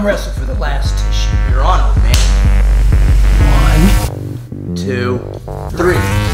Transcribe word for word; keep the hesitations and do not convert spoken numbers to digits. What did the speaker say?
arm wrestle for the last tissue. You're on, old man. One, two, three.